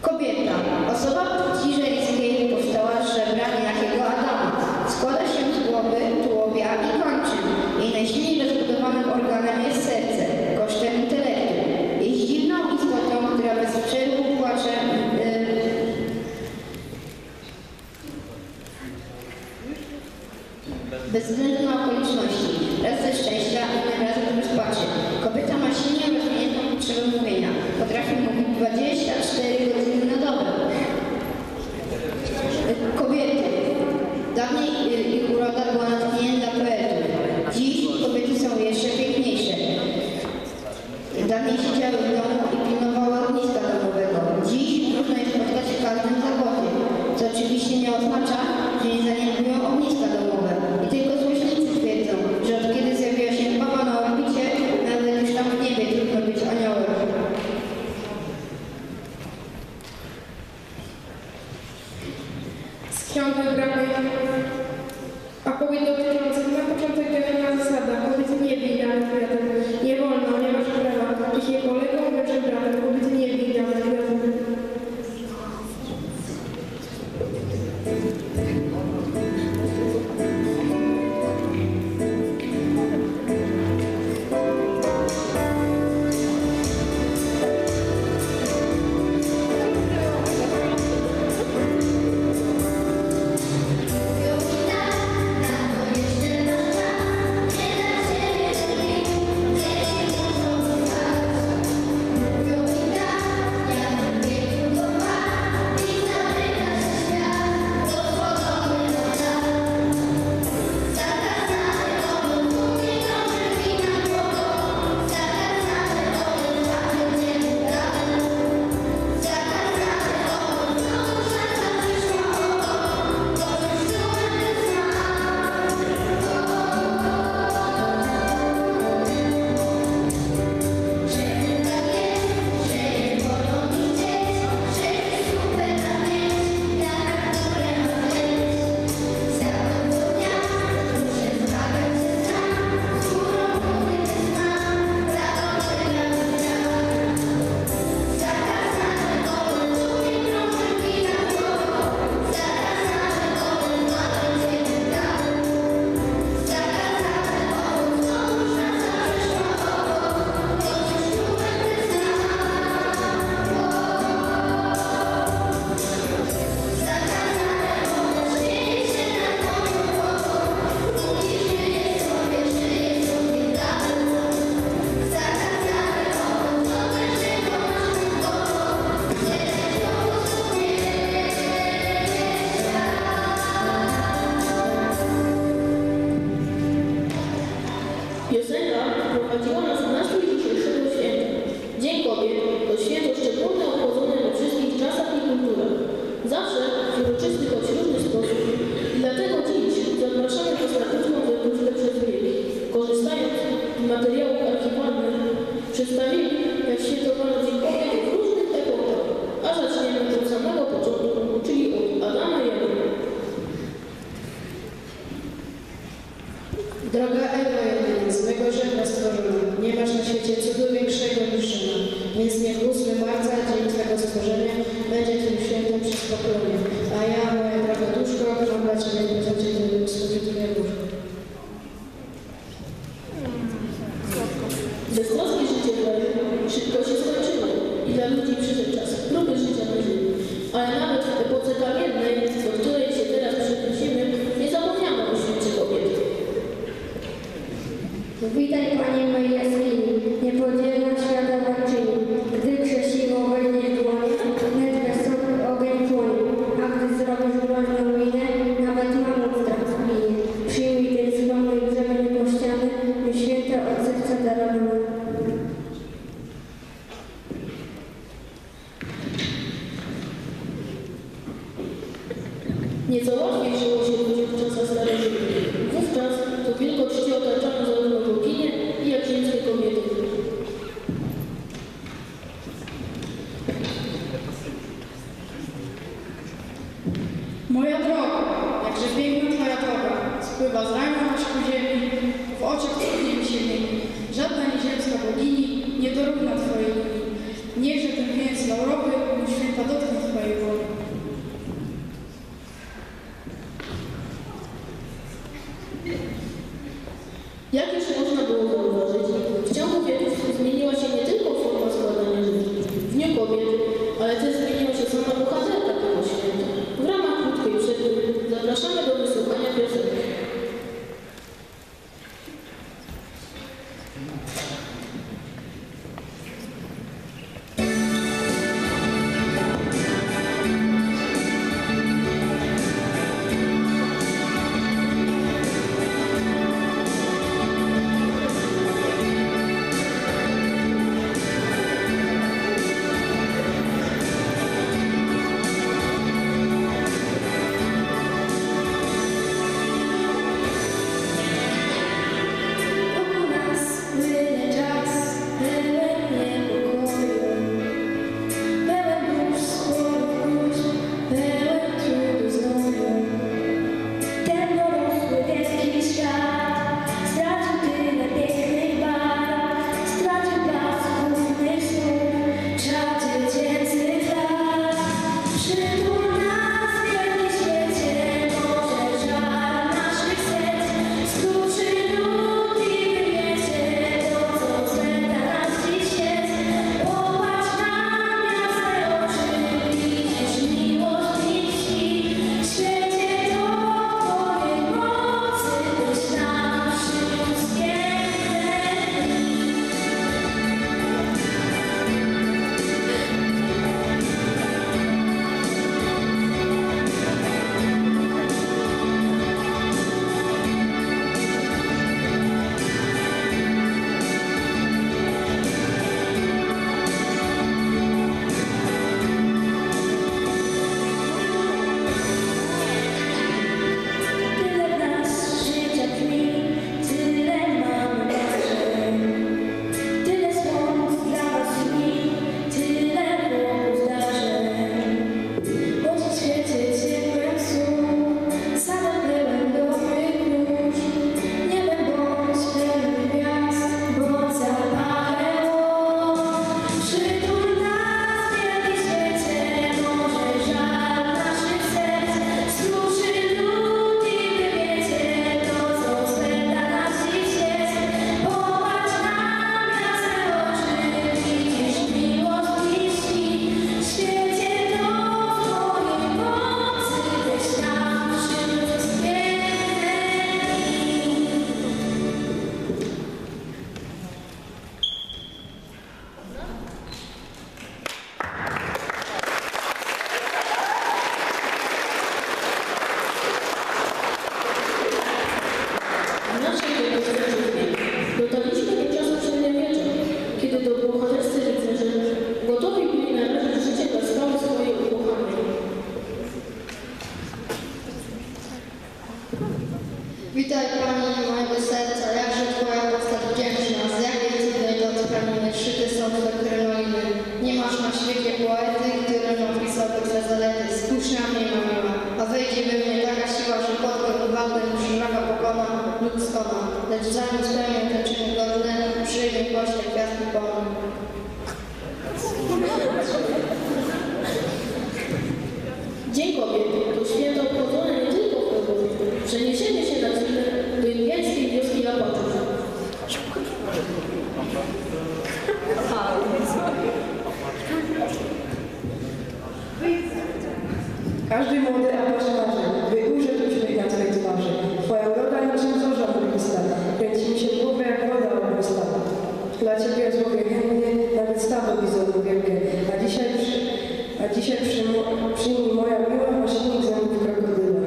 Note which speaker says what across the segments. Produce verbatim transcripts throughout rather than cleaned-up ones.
Speaker 1: Kobieta. Osoba płci żeńskiej powstała z żebra niejakiego Adama. Składa się z głowy, tułowia i kończyn. Jej najsilniej rozbudowanym organem jest serce, kosztem intelektu. Jest dziwną istotą, która bez przerwy płacze yy, bez względu na okoliczności. Raz ze szczęścia, innym razem z rozpaczy. Kobieta ma silnie rozwiniętą potrzebę mówienia. Potrafi mówić dwadzieścia cztery godziny na dobę. Kobiety. Dawniej ich uroda była natchnieniem dla poetów. Dziś kobiety są jeszcze piękniejsze. Dawniej siedziały w domu i pilnowały ogniska domowego. Dziś można je spotkać w każdym zawodzie, co oczywiście nie oznacza, że nie zaniedbują ogniska domowe. I tylko złośnicy twierdzą, że od kiedy zjawiła się baba na orbicie, nawet już tam w niebie trudno być aniołem.
Speaker 2: Z ksiąg wybranych, a kobiet dotyczących na początek generalna zasada. Kobiety nie bij danych kwiatem. Nie wolno, nie masz prawa. Ich je kolegą, mężem bratem. Kobiety nie bij danych kwiatem.
Speaker 3: Piosenka prowadziła nas w nastrój dzisiejszego święta. Dzień Kobiet to święto szczególnie obchodzone we wszystkich czasach i kulturach. Zawsze w uroczysty, choć różny sposób. I dlatego dziś zapraszamy ostateczną wędrówkę przez wieki. Korzystając z materiałów archiwalnych, przedstawili, jak świętowano Dzień Kobiet w różnych epokach. A zaczniemy od samego początku, czyli od Adama i Ewy.
Speaker 4: Droga Ewo, jedynie z mego żebra stworzona, nie masz na świecie cudu większego niż żona. Więc niech ósmego marca, dzień Twego stworzenia, będzie Twym świętem przez pokolenie. A ja, moja droga duszko, żądam Ciebie nie za Ciebie wysokie Twoje łóżko.
Speaker 3: Beztroskie życie w raju szybko się skończyło i dla ludzi przyszedł czas próby życia na ziemi. Ale nawet w epoce kamiennej, do której się teraz przenosimy, nie zapomniano o świecie kobiet.
Speaker 5: Witaj, Panie mojej jaskini, niepodzielna światowalczyni. Gdy krzesiwo weźmiesz dłonie, wnet wesoły ogień płonie. A gdy zrobisz groźną minę, nawet mamut strach zginie. Przyjmij ten skromny grzech niepościany, by święta od serca darowane.
Speaker 3: Nieco łatwiej żyło się ludziom w czasach starożytnych. Wówczas to wielko czci otaczano zarówno boginie, jak i ziemskie kobiety.
Speaker 2: Moja droga, jakże piękna Twoja droga, spływa z rana aż ku ziemi, w oczach Twoich się mieni. Żadna nieziemska bogini nie dorówna Twojej linii. Niechże ten wieniec laurowy, mój święta dotknie
Speaker 3: ale też zmieniła się sama bohaterka tego święta. W ramach krótkiej przerwy zapraszamy do wysłuchania piosenki.
Speaker 1: Witaj Pani mojego serca, jakże Twoja postać wdzięczna, z jakiej cudnej to tkaniny szyte są Twe krenoiny. Nie masz na świecie poety, który napisałby Twe zalety. Spójrz na mnie, mamiła, a wejdzie we mnie taka siła, że podkład uwagę już szlaka pokona lub skona. Lecz zanim spełnię te czyny godne, przyjmie pośle kwiatki pony.
Speaker 3: Dzień Kobiet to święto obchodzone nie tylko w Krakowie. Przeniesiemy się na chwilę do inwierskiej wioski Lapaczów.
Speaker 6: Każdy młody apasz marzy, by ujrzeć uśmiech na Twej twarzy. Twoja uroda niczym zorza mglista, kręci mi się w głowę jak woda ogniska. Dla Ciebie złowię chętnie na wystawę bizonu wielkie, a dzisiaj, przy, a dzisiaj przyjmij, przyjmij moja miła maszynnik zębów krokodyla.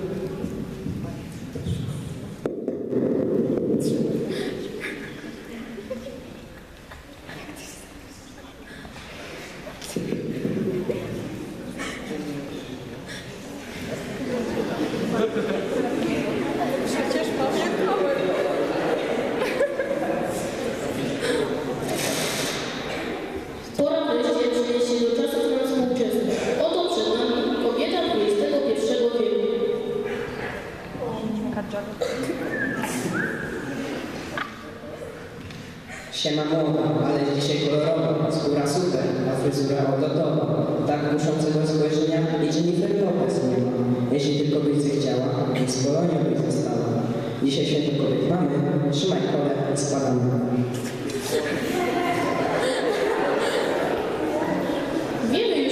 Speaker 3: Pora wreszcie przenieść się do czasów nam współczesnych. Oto przed nami kobieta dwudziestego pierwszego wieku.
Speaker 7: Siema młoda, ale dzisiaj kolorowa, skóra super, a fryzura odlotowa. Tak kuszącego spojrzenia i Jennifer Lopez nie ma. Jeśli tylko byś zechciała, więc Polonią byś została. Dzisiaj święto kobiet mamy, trzymaj kole i spadamy.
Speaker 3: Wiemy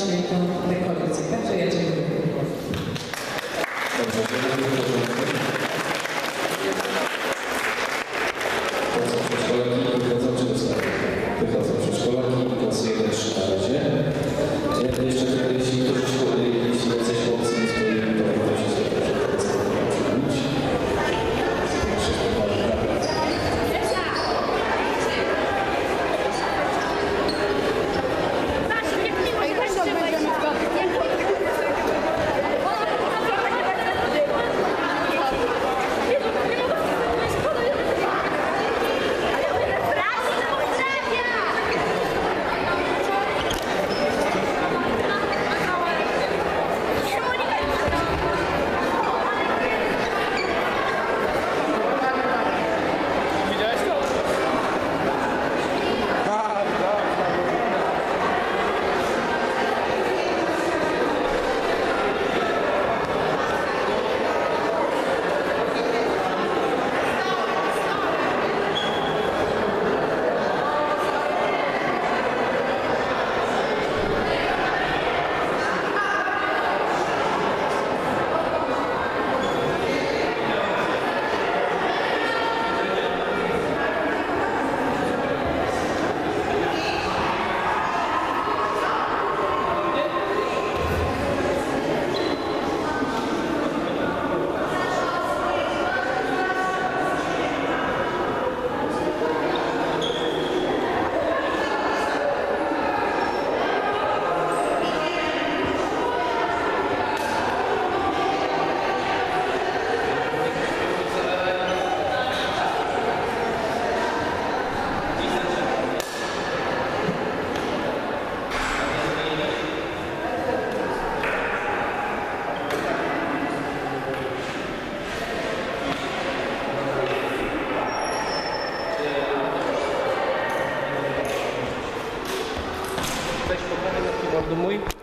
Speaker 6: świętą rekolekcję. Także ja dziękuję.
Speaker 8: Dobrze, przedszkolaki wychodzą, czy dostają? Wychodzą przedszkolaki, klasy jeden trzy na razie. Ja jeszcze tylko, jeśli ktoś, jeśli jesteś chłopcy, to proszę się przyjąć.
Speaker 9: Weź pokażę na keyboardu mój.